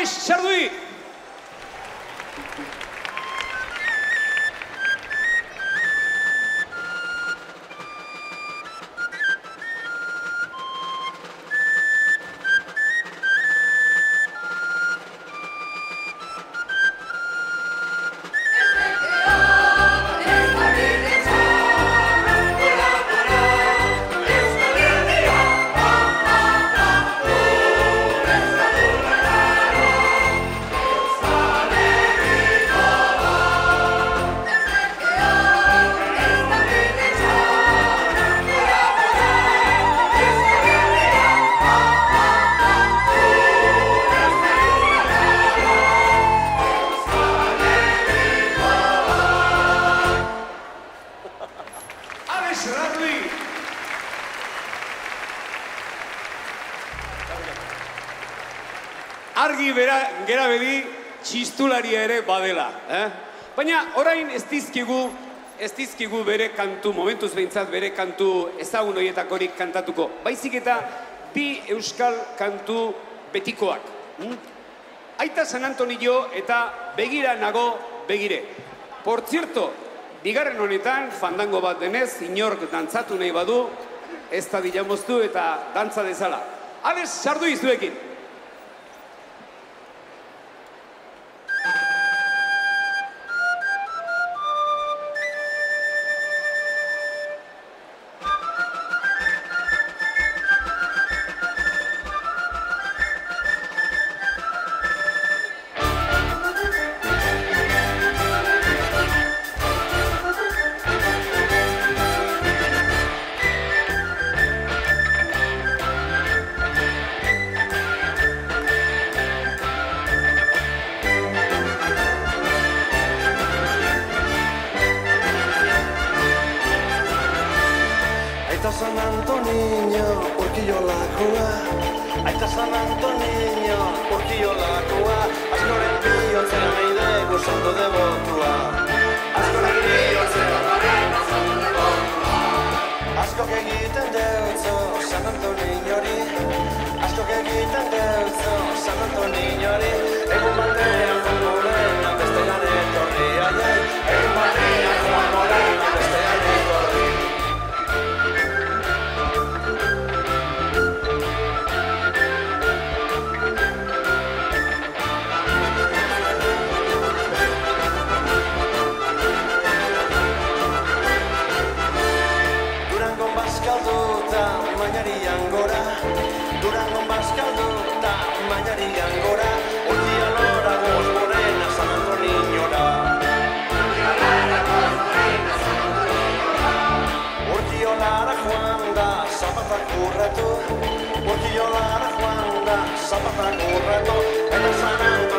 Alex Sardui! Argi gera bedi txistularia ere badela. Baina orain ez dizkigu bere kantu, momentuz behintzat bere kantu ezagun horietakorik kantatuko. Baizik eta bi euskal kantu betikoak. Aita San Antonio eta Begira nago begire. Por cierto, bigarren honetan, fandango bat denez, inork dantzatu nahi badu, ez da dilamoztu eta dantza dezala. Alex Sardui zuekin. Aita San Antonio, urkiolakoa. Aita San Antonio, urkiolakoa. Askoren bihotzean meide gozando debotua. Askoren bihotzean meide gozando debotua. Askok egiten deutzo San Antoniori. Askok egiten deutzo San Antoniori. Egun batean joan morena bestean etorri aiei. Egun batean joan morena bestean etorri. Durangon bazkalduta, mañarian gora, urtia lora goz morena San Antoniora. Urtiolara joan da, zapatak urratu. Urtiolara joan da, zapatak urratu. Eta San